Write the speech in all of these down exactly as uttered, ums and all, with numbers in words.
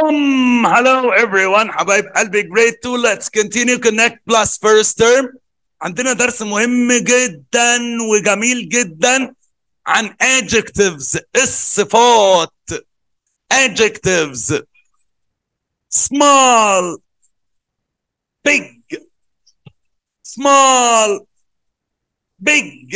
Um, hello everyone حبايب قلبي grade two. Let's continue connect plus first term. عندنا درس مهم جدا وجميل جدا عن adjectives، الصفات. adjectives small, big, small, big,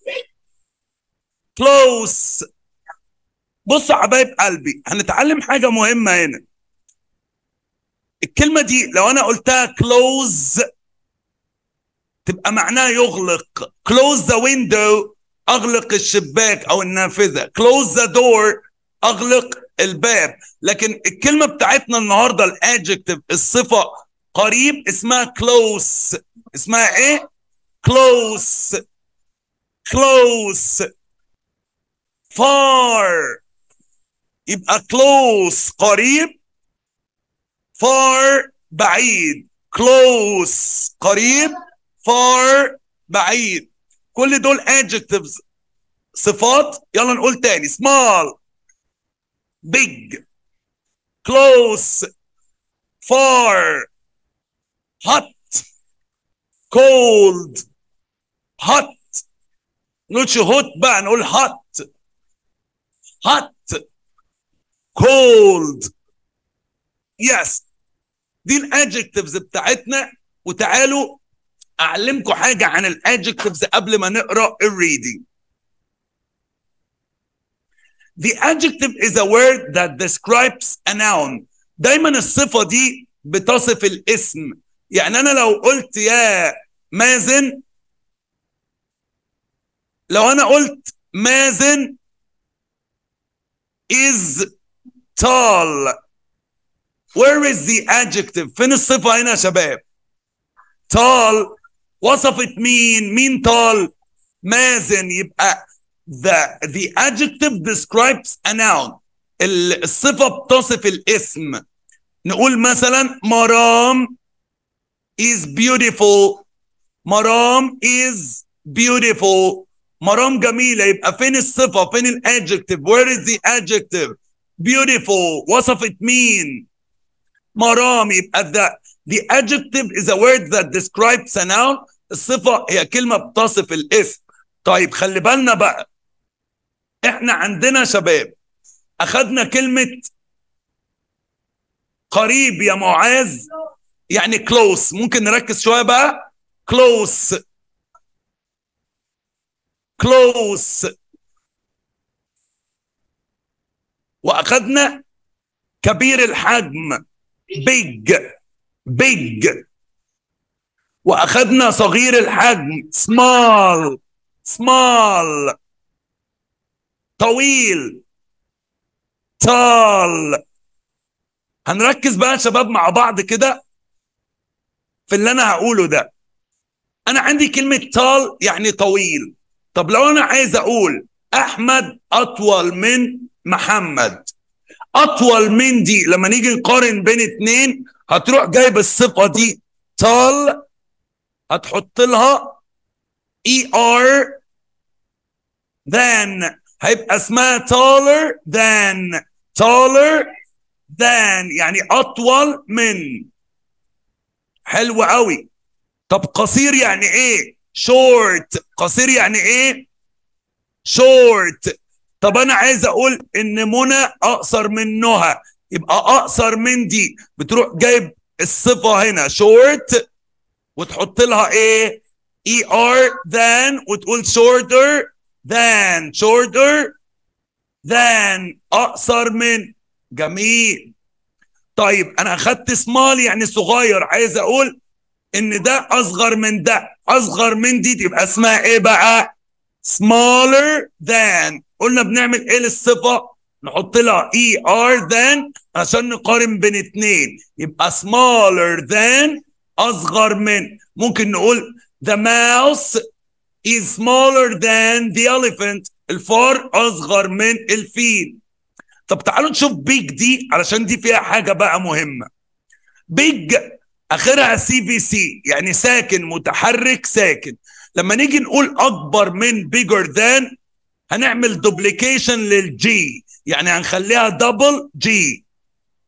close. بصوا حبايب قلبي، هنتعلم حاجة مهمة هنا. الكلمة دي لو أنا قلتها close تبقى معناها يغلق. close the window أغلق الشباك أو النافذة. close the door أغلق الباب. لكن الكلمة بتاعتنا النهاردة الادجكتيف، الصفة قريب، اسمها close. اسمها إيه؟ close. close. far. يبقى close قريب، far بعيد. close قريب، far بعيد. كل دول adjectives، صفات. يلا نقول تاني: small, big, close, far, hot, cold. hot. نقولش hot بقى، نقول hot. hot, cold. yes. دي الادجكتيفز بتاعتنا. وتعالوا اعلمكم حاجه عن الادجكتيفز قبل ما نقرا الريدنج. The adjective is a word that describes a noun. دايما الصفه دي بتصف الاسم. يعني انا لو قلت يا مازن، لو انا قلت مازن is tall. Where is the adjective؟ فين الصفة هنا يا شباب؟ tall وصفت مين؟ مين tall؟ مازن. يبقى the the adjective describes a noun. الصفة بتصف الاسم. نقول مثلا مرام is beautiful. مرام is beautiful. مرام جميلة. يبقى فين الصفة؟ فين الادجكتيف؟ Where is the adjective؟ beautiful وصفت مين؟ مرام. يبقى the the adjective is a word that describes a noun. الصفة هي كلمة بتصف الاسم. طيب خلي بالنا بقى، احنا عندنا شباب اخدنا كلمة قريب يا معاذ، يعني close. ممكن نركز شوية بقى. close close. واخدنا كبير الحجم big big. واخدنا صغير الحجم small small. طويل tall. هنركز بقى يا شباب مع بعض كده في اللي انا هقوله ده. انا عندي كلمة tall يعني طويل. طب لو انا عايز اقول احمد اطول من محمد، اطول من دي لما نيجي نقارن بين اتنين هتروح جايب الصفة دي tall، هتحط لها er than، هيبقى اسمها taller than. taller than يعني اطول من. حلو قوي. طب قصير يعني ايه؟ short. قصير يعني ايه؟ short. طب انا عايز اقول ان منى اقصر من نهى، يبقى اقصر من دي بتروح جايب الصفة هنا short وتحط لها ايه؟ er than وتقول shorter than. shorter than اقصر من. جميل. طيب انا اخدت small يعني صغير، عايز اقول ان ده اصغر من ده. اصغر من دي تبقى اسمها ايه بقى؟ smaller than. قلنا بنعمل ايه للصفة؟ نحط لها er than عشان نقارن بين اتنين. يبقى smaller than اصغر من. ممكن نقول the mouse is smaller than the elephant. الفار اصغر من الفيل. طب تعالوا نشوف big دي علشان دي فيها حاجة بقى مهمة. big اخرها سي في سي يعني ساكن متحرك ساكن. لما نيجي نقول اكبر من bigger than هنعمل دوبليكيشن للجي، يعني هنخليها دبل جي.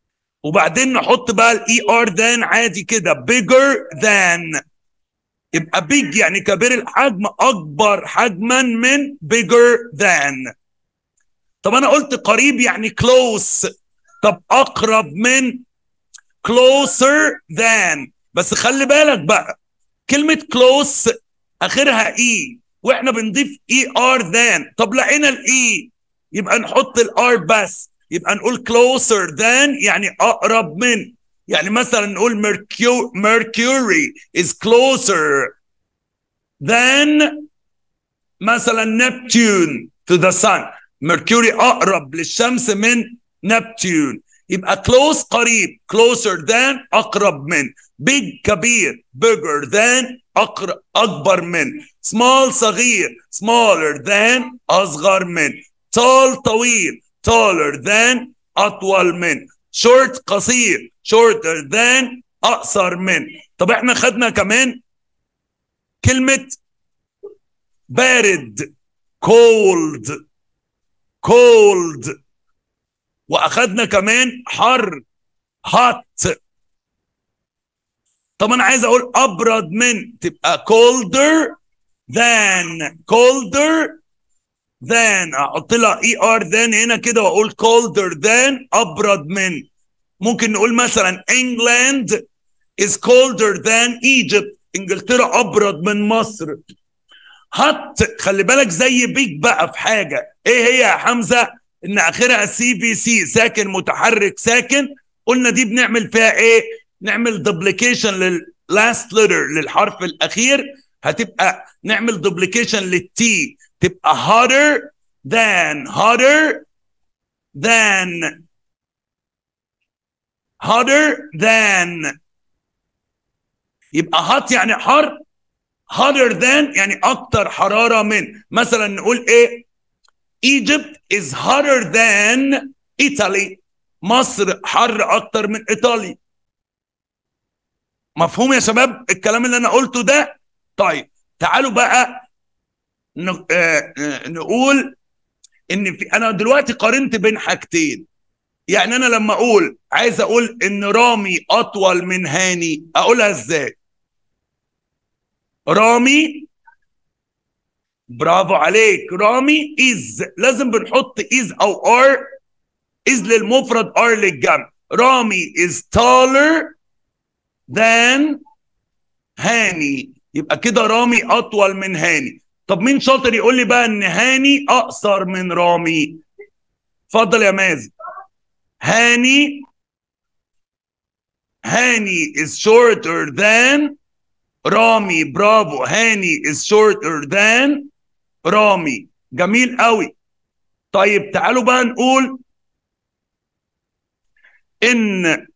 وبعدين نحط بقى الاي ار than عادي كده bigger than. يبقى big يعني كبير الحجم، اكبر حجما من bigger than. طب انا قلت قريب يعني close، طب اقرب من closer than. بس خلي بالك بقى كلمة close اخرها اي واحنا بنضيف اي ار than. طب لقينا الاي يبقى نحط الار بس، يبقى نقول closer than يعني اقرب من. يعني مثلا نقول mercury, mercury is closer than مثلا Neptune to the sun. mercury اقرب للشمس من نبتون. يبقى close قريب، closer than اقرب من، big كبير bigger than أقرب اكبر من، small صغير smaller than اصغر من، tall طويل taller than اطول من، short قصير shorter than اقصر من. طب احنا خدنا كمان كلمة بارد cold cold، واخدنا كمان حر hot. طب انا عايز اقول ابرد من، تبقى colder than colder than. احط لها اي ار than هنا كده واقول colder than ابرد من. ممكن نقول مثلا England is colder than Egypt. انجلترا ابرد من مصر. hot خلي بالك زي بيج بقى في حاجه، ايه هي يا حمزه؟ ان اخرها سي بي سي ساكن متحرك ساكن. قلنا دي بنعمل فيها ايه؟ نعمل دوبليكيشن لللاست ليتر للحرف الاخير. هتبقى نعمل دوبليكيشن للتي تبقى hotter than hotter than hotter than. يبقى hot يعني حر، hotter than يعني اكتر حراره من. مثلا نقول ايه؟ Egypt is hotter than Italy. مصر حر اكتر من ايطاليا. مفهوم يا شباب الكلام اللي انا قلته ده؟ طيب تعالوا بقى نقول ان في، انا دلوقتي قارنت بين حاجتين. يعني انا لما اقول عايز اقول ان رامي اطول من هاني، اقولها ازاي؟ رامي، برافو عليك، رامي is، لازم بنحط is او are. is للمفرد are للجمع. رامي is taller than هاني. يبقى كده رامي اطول من هاني. طب مين شاطر يقول لي بقى ان هاني اقصر من رامي؟ اتفضل يا مازن. هاني هاني is shorter than رامي. برافو، هاني is shorter than رامي. جميل قوي. طيب تعالوا بقى نقول ان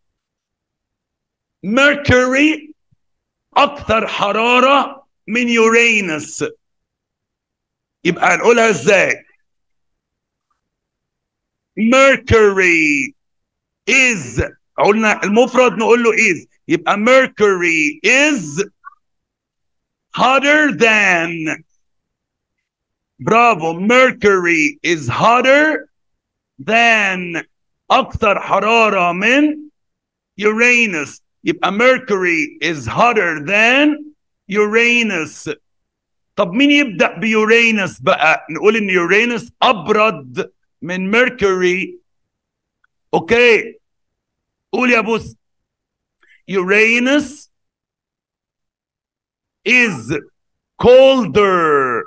Mercury اكثر حرارة من يورانوس. يبقى هنقولها ازاي؟ Mercury is، قلنا المفرد نقول له is، يبقى Mercury is hotter than. برافو، Mercury is hotter than اكثر حرارة من يورانوس. يبقى Mercury is hotter than Uranus. طب مين يبدأ بيورانوس بقى؟ نقول ان يورانوس ابرد من Mercury. اوكي قول يا بوس. Uranus is colder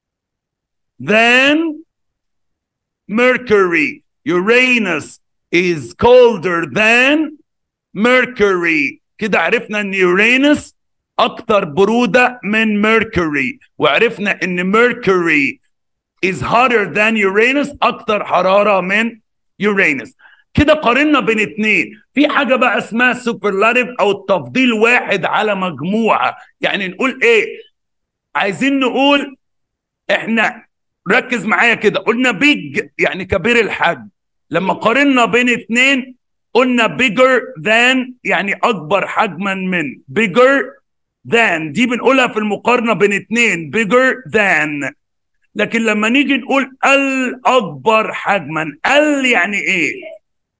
than Mercury. Uranus is colder than Mercury. كده عرفنا ان يورانوس اكتر برودة من Mercury، وعرفنا ان Mercury is hotter than Uranus اكتر حرارة من يورانوس. كده قارنا بين اتنين. في حاجة بقى اسمها superlative او التفضيل واحد على مجموعة. يعني نقول ايه؟ عايزين نقول احنا، ركز معايا كده، قلنا big يعني كبير الحجم. لما قارنا بين اتنين قلنا bigger than يعني اكبر حجما من. bigger than دي بنقولها في المقارنة بين اتنين bigger than. لكن لما نيجي نقول الاكبر حجما، ال يعني ايه؟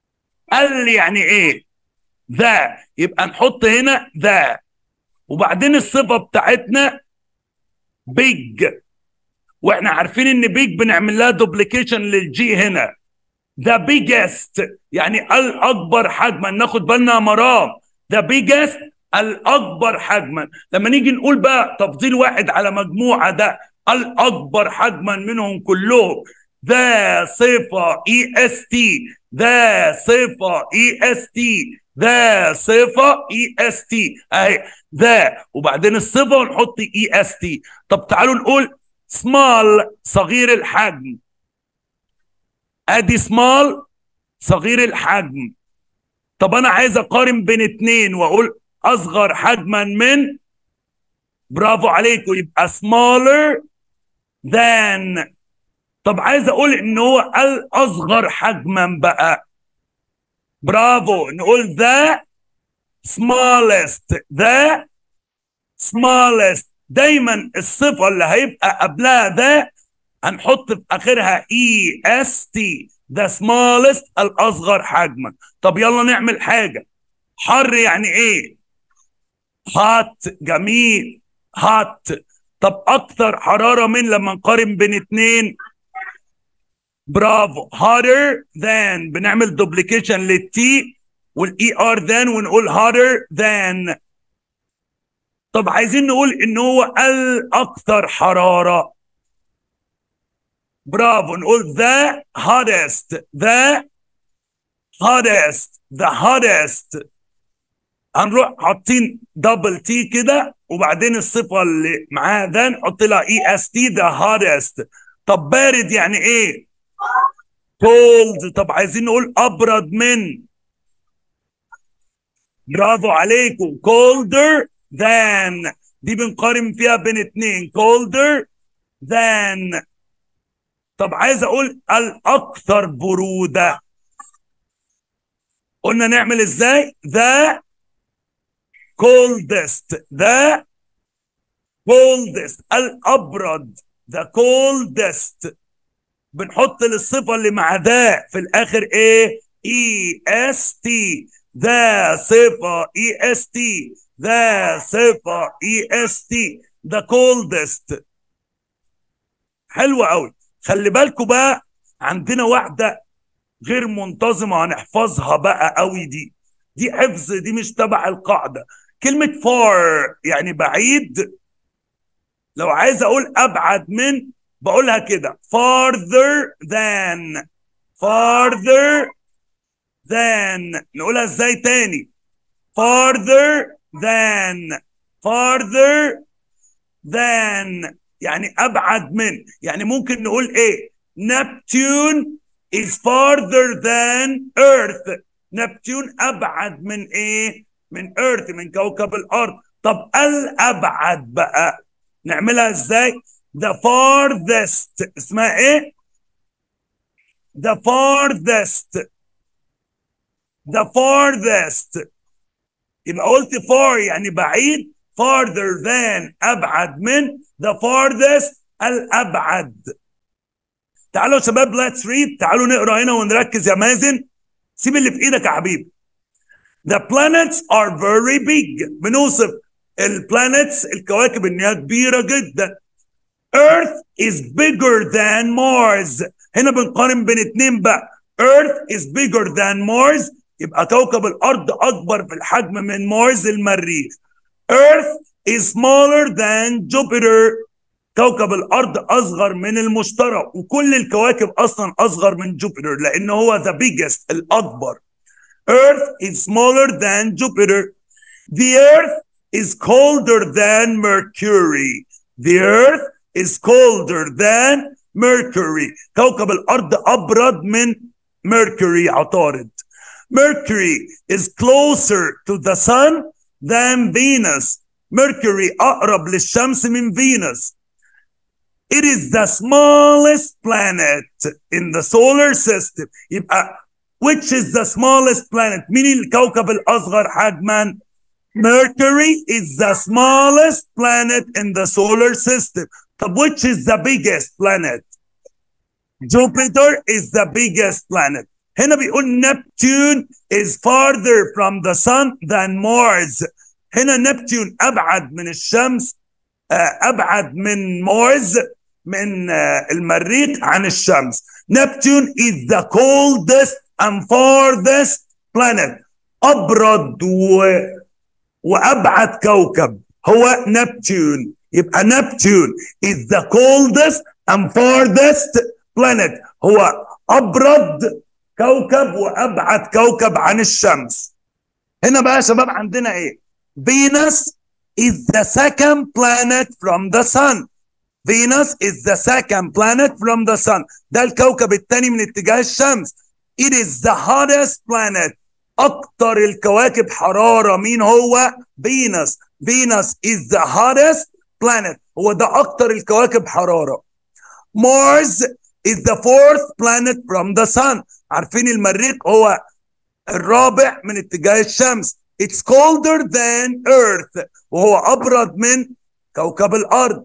ال يعني ايه؟ ذا، يبقى نحط هنا ذا. وبعدين الصفة بتاعتنا بيج، واحنا عارفين ان بيج بنعمل لها دوبليكيشن للجي هنا. ذا بيجست يعني الاكبر حجما، ناخد بالنا يا مرام. ذا بيجست الاكبر حجما. لما نيجي نقول بقى تفضيل واحد على مجموعه، ده الاكبر حجما منهم كلهم. ذا صفه اي اس تي، ذا صفه اي اس تي، ذا صفه اي اس تي اهي ذا، وبعدين الصفه ونحط اي اس تي. طب تعالوا نقول سمال صغير الحجم. ادي سمال صغير الحجم. طب انا عايز اقارن بين اتنين واقول اصغر حجما من، برافو عليكم، يبقى smaller than. طب عايز اقول ان هو الاصغر حجما بقى، برافو، نقول the smallest. the smallest. دايما الصفة اللي هيبقى قبلها ده هنحط في اخرها اي اس تي، the smallest الاصغر حجما. طب يلا نعمل حاجة. حر يعني ايه؟ hot، جميل، hot. طب اكثر حرارة من، لما نقارن بين اتنين، برافو، hotter than. بنعمل دوبليكيشن للتي والاي ار than ونقول hotter than. طب عايزين نقول ان هو الاكثر حرارة، برافو، نقول the hottest. the hottest the hottest. هنروح حاطين دبل تي كده، وبعدين الصفه اللي معاها ده نحط لها اي اس تي، ذا هارست. طب بارد يعني ايه؟ كولد. طب عايزين نقول ابرد من، برافو عليكم، colder than. دي بنقارن فيها بين اتنين، colder than. طب عايز اقول الاكثر بروده، قلنا نعمل ازاي؟ the coldest. the coldest الابرد، the coldest. بنحط للصفه اللي مع ذا في الاخر ايه؟ اي اس تي. ذا صفه اي اس تي، ذا صفه اي اس تي، the coldest. حلو قوي. خلي بالكم بقى، عندنا واحده غير منتظمه هنحفظها بقى قوي. دي دي حفظ، دي مش تبع القاعده. كلمه far يعني بعيد. لو عايز اقول ابعد من بقولها كده farther than. farther than. نقولها ازاي تاني؟ farther than. farther than يعني ابعد من. يعني ممكن نقول ايه؟ Neptune is farther than Earth. نبتون ابعد من ايه؟ من Earth، من كوكب الارض. طب الابعد بقى نعملها ازاي؟ the farthest. اسمها ايه؟ the farthest. the farthest. يبقى قلت far يعني بعيد، farther than ابعد من، the farthest الابعد. تعالوا يا شباب let's read. تعالوا نقرا هنا ونركز يا مازن. سيب اللي في ايدك يا حبيبي. the planets are very big. بنوصف البلانتس الكواكب انها كبيره جدا. Earth is bigger than Mars. هنا بنقارن بين اتنين بقى. Earth is bigger than Mars. يبقى كوكب الارض اكبر في الحجم من مارس المريخ. Earth is smaller than Jupiter. كوكب الارض اصغر من المشتري، وكل الكواكب اصلا اصغر من جوبيتر لان هو the biggest الاكبر. Earth is smaller than Jupiter. The Earth is colder than Mercury. The Earth is colder than Mercury. كوكب الارض ابرد من Mercury. عطارد. Mercury is closer to the sun than Venus. Mercury اقرب للشمس من Venus. It is the smallest planet in the solar system. يبقى which is the smallest planet؟ مين الكوكب الأصغر حجما؟ Mercury is the smallest planet in the solar system. طب which is the biggest planet؟ Jupiter is the biggest planet. هنا بيقول Neptune is farther from the sun than Mars. هنا نبتون أبعد من الشمس، أبعد من مارس، من المريخ عن الشمس. Neptune is the coldest and farthest planet. أبرد و... وأبعد كوكب هو نبتون. يبقى Neptune is the coldest and farthest planet. هو أبرد كوكب وأبعد كوكب عن الشمس. هنا بقى يا شباب عندنا إيه؟ Venus is the second planet from the sun. Venus is the second planet from the sun. ده الكوكب الثاني من اتجاه الشمس. It is the hottest planet. أكتر الكواكب حرارة مين هو؟ Venus. Venus is the hottest planet. هو ده أكتر الكواكب حرارة. Mars is the fourth planet from the sun. عارفين المريخ هو الرابع من اتجاه الشمس. It's colder than Earth. وهو أبرد من كوكب الأرض.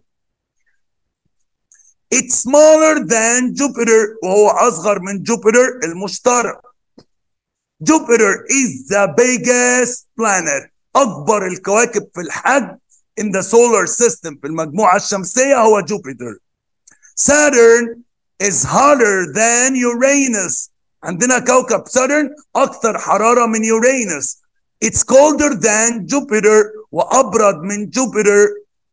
It's smaller than Jupiter. وهو أصغر من جوبيتر المشتري. Jupiter is the biggest planet. أكبر الكواكب في الحجم in the solar system في المجموعة الشمسية هو جوبيتر. Saturn is hotter than Uranus. عندنا كوكب Saturn أكثر حرارة من Uranus. It's colder than Jupiter. وأبرد من جوبيتر.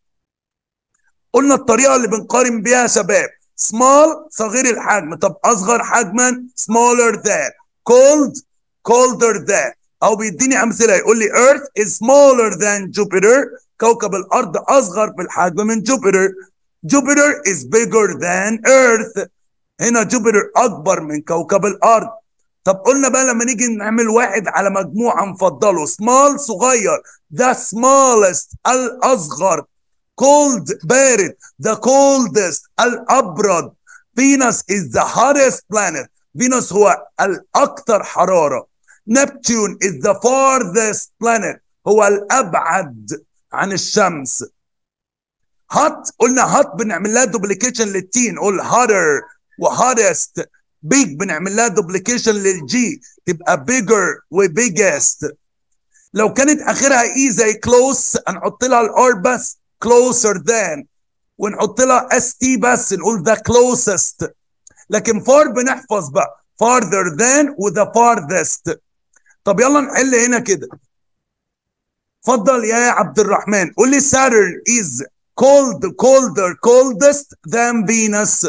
قلنا الطريقة اللي بنقارن بيها يا شباب small صغير الحجم، طب أصغر حجما smaller than، cold colder than، أو بيديني أمثلة يقول لي Earth is smaller than Jupiter. كوكب الأرض أصغر في الحجم من جوبيتر. Jupiter is bigger than Earth. هنا جوبيتر أكبر من كوكب الأرض. طب قلنا بقى لما نيجي نعمل واحد على مجموعة نفضله small صغير، ده smallest الأصغر. cold بارد، the coldest الأبرد. Venus is the hottest planet. Venus هو الأكثر حرارة. Neptune is the farthest planet. هو الأبعد عن الشمس. hot قلنا hot بنعمل لها دوبليكيشن للتين، نقول hotter و hottest. big بنعمل لها دوبليكيشن للجي تبقى bigger و biggest. لو كانت آخرها e زي close هنحط لها الار بس closer than، ونحط لها st بس نقول the closest. لكن far بنحفظ بقى farther than و the farthest. طب يلا نحل هنا كده. اتفضل يا عبد الرحمن قول لي Saturn is cold colder coldest than Venus.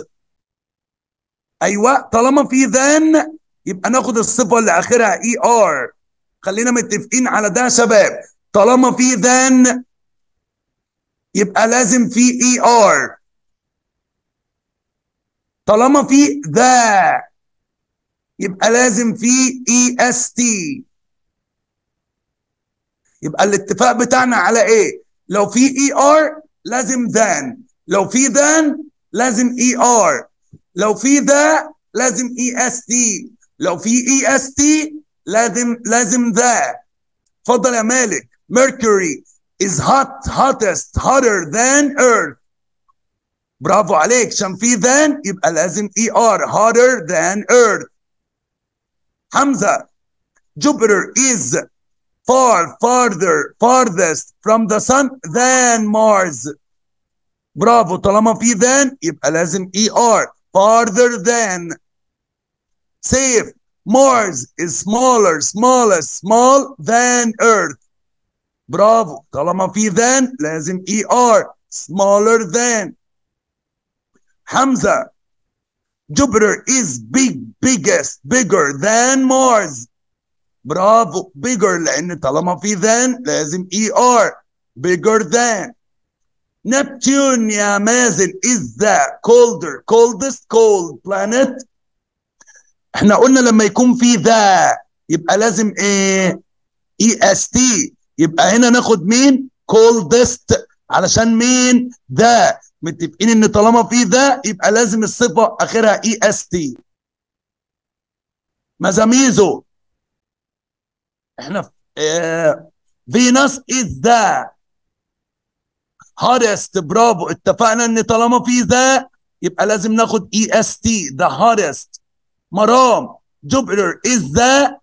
ايوه طالما في than يبقى ناخد الصفه اللي اخرها er. خلينا متفقين على ده يا شباب، طالما في than يبقى لازم في er. طالما في ذا يبقى لازم في est. يبقى الاتفاق بتاعنا على ايه؟ لو في er لازم than، لو في than لازم er، لو في ذا لازم est، لو في est لازم لازم ذا. اتفضل يا مالك. Mercury is hot hottest hotter than Earth. برافو عليك، عشان في than يبقى لازم er hotter than Earth. حمزة Jupiter is far farther farthest from the sun than Mars. برافو، طالما في than يبقى لازم er farther than. Safe Mars is smaller smallest small than Earth. برافو، طالما في than لازم er smaller than. حمزة Jupiter is big biggest bigger than Mars. برافو، bigger لأن طالما في than لازم er bigger than. Neptune يا مازن is the colder coldest cold planet. احنا قلنا لما يكون في ذا يبقى لازم ايه؟ est. يبقى هنا ناخد مين؟ coldest علشان مين؟ ذا. متفقين ان طالما في ذا يبقى لازم الصفة اخرها est. مزاميزو احنا اه Venus is the hottest. برافو، اتفقنا ان طالما في ذا يبقى لازم ناخد est the hottest. مرام Jupiter is the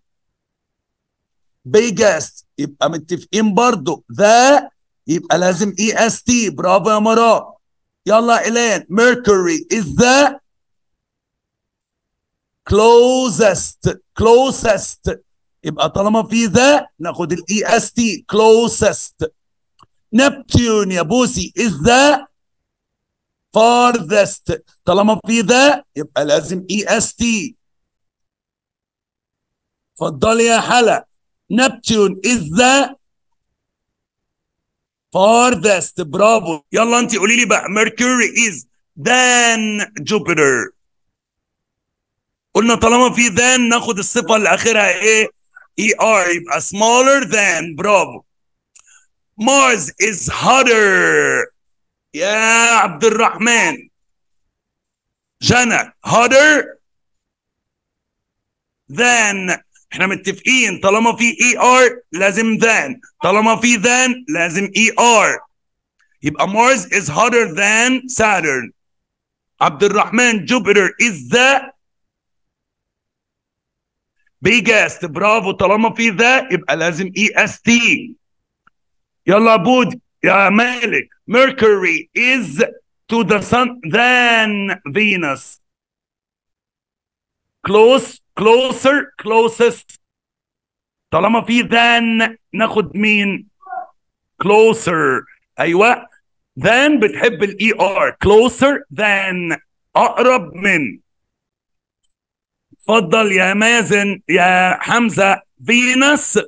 biggest. يبقى متفقين برضو the يبقى لازم اي اس تي. برافو يا مراء. يلا إيلان. Mercury is the closest. closest يبقى طالما في ذا ناخد الاي اس تي. closest. Neptune يا بوسي is the farthest. طالما في ذا يبقى لازم اي اس تي. اتفضلي يا حلا. Neptune is the farthest. برافو. يلا انت قولي لي بقى. Mercury is than Jupiter. قلنا طالما في than ناخد الصفة اللي آخرها ايه؟ اي ار يبقى smaller than. برافو. Mars is hotter. يا عبد الرحمن. جنى hotter than. احنا متفقين طالما في اي ار لازم than. طالما في than لازم اي ار. يبقى Mars is hotter than Saturn. عبد الرحمن Jupiter is the biggest. برافو. طالما في ذا يبقى لازم اي اس تي. يلا بود يا مالك. Mercury is to the sun than Venus. close closer closest. طالما في than ناخد مين؟ closer. ايوه than بتحب الاي ار. closer than اقرب من. اتفضل يا مازن يا حمزه. فينوس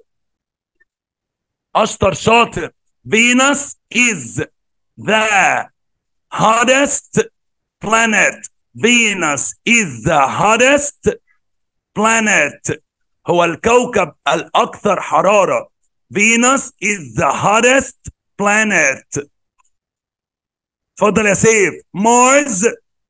اشطر شاطر. Venus is the hottest planet. Venus is the hottest planet. هو الكوكب الأكثر حرارة. Venus is the hottest planet. اتفضل يا سيف. Mars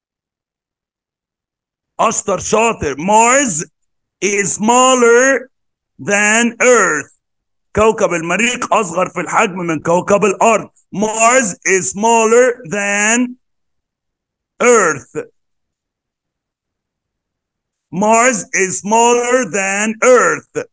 أشطر شاطر. Mars is smaller than Earth. كوكب المريخ أصغر في الحجم من كوكب الأرض. Mars is smaller than Earth. Mars is smaller than Earth.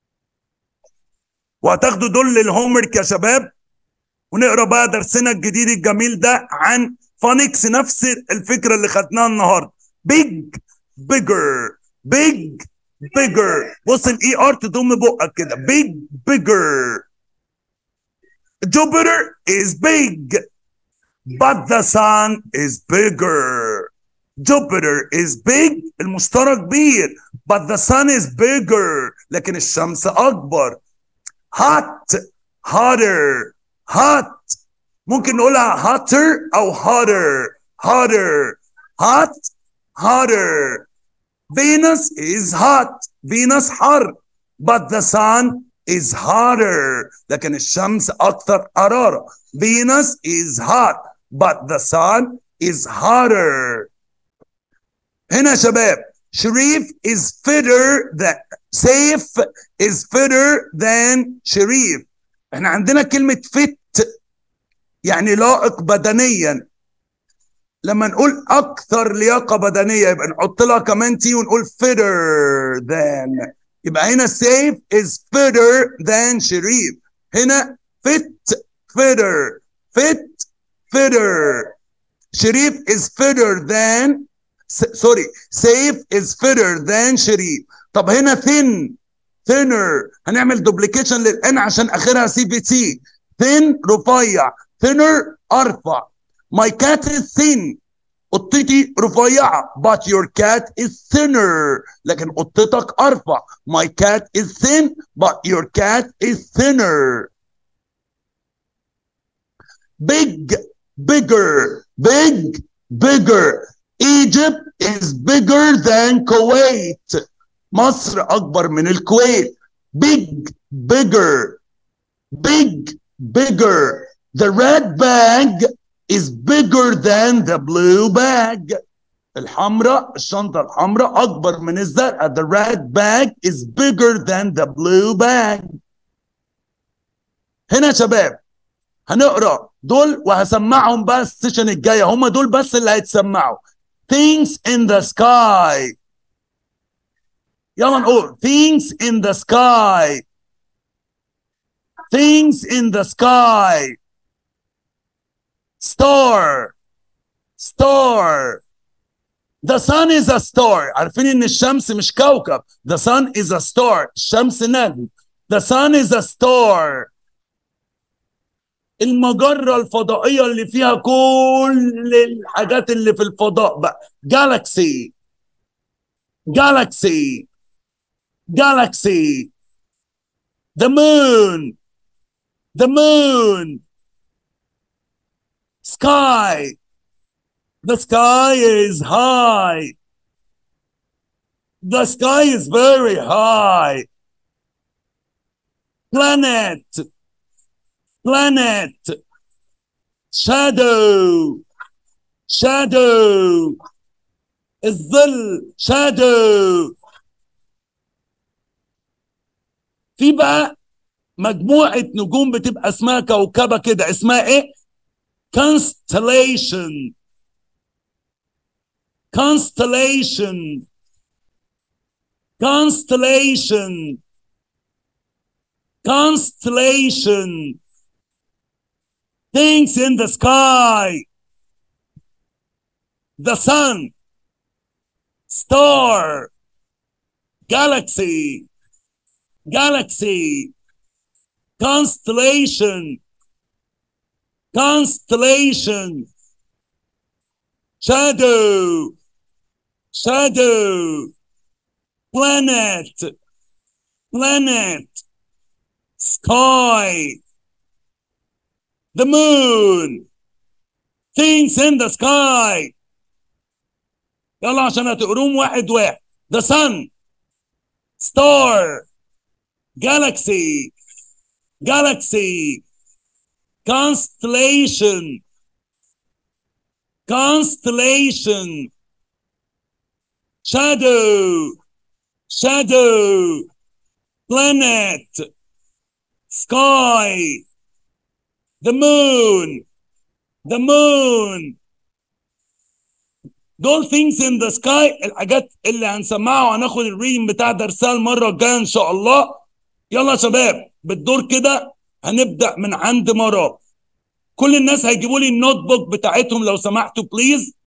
وهتاخدوا دول للهومورك يا شباب، ونقرا بقى درسنا الجديد الجميل ده عن فونكس. نفس الفكرة اللي خدناها النهارده. Big bigger big bigger. بص الاي ار تضم بقك كده. big bigger. Jupiter is big but the sun is bigger. Jupiter is big المشترك كبير but the sun is bigger لكن الشمس اكبر. hot hotter hot ممكن نقولها hotter او hotter hotter hot hotter. Venus is hot. Venus حر but the sun is hotter لكن الشمس أكثر حرارة. Venus is hot but the sun is hotter. هنا يا شباب شريف is fitter than سيف is fitter than شريف. احنا عندنا كلمة fit يعني لائق بدنيا. لما نقول اكثر لياقه بدنيه يبقى نحط لها كمان تي ونقول fitter than. يبقى هنا safe is fitter than شريف. هنا fit fitter fit fitter. شريف is fitter than سوري safe is fitter than شريف. طب هنا thin thinner هنعمل دوبليكيشن للان عشان اخرها سي في تي. thin رفيع thinner ارفع. My cat is thin. قطتي رفيعة. But your cat is thinner. لكن قطتك أرفع. My cat is thin but your cat is thinner. Big, bigger, big, bigger. Egypt is bigger than Kuwait. مصر أكبر من الكويت. Big, bigger, big, bigger. The red bag is bigger than the blue bag. الحمراء الشنطة الحمراء أكبر من الزرقاء. The red bag is bigger than the blue bag. هنا يا شباب هنقرأ دول وهسمعهم بقى السيشن الجاية. هم دول بس اللي هيتسمعوا. Things in the sky. يلا نقول things in the sky. Things in the sky. Star. Star. The sun is a star. عارفين ان الشمس مش كوكب. The sun is a star. الشمس نجم. The sun is a star. المجرة الفضائية اللي فيها كل الحاجات اللي في الفضاء بقى. Galaxy. Galaxy. Galaxy. The moon. The moon. Sky. The sky is high. The sky is very high. Planet. Planet. Shadow. Shadow. الظل. Shadow. في بقى مجموعة نجوم بتبقى اسمها كوكبة كده، اسمها ايه؟ Constellation. Constellation. Constellation. Constellation. Things in the sky. The sun. Star. Galaxy. Galaxy. Constellation. Constellation. Shadow. Shadow. Planet. Planet. Sky. The moon. Things in the sky. يلا عشان هتقروم واحد واحد. The sun. Star. Galaxy. Galaxy. Constellation. Constellation. Shadow. Shadow. Planet. Sky. The moon. The moon. دول things in the sky الحاجات اللي هنسمعها وهناخد الريدنج بتاع درسها المره الجايه ان شاء الله. يلا يا شباب بالدور كده هنبدا من عند مراد. كل الناس هيجيبوا لي النوت بوك بتاعتهم لو سمحتوا بليز.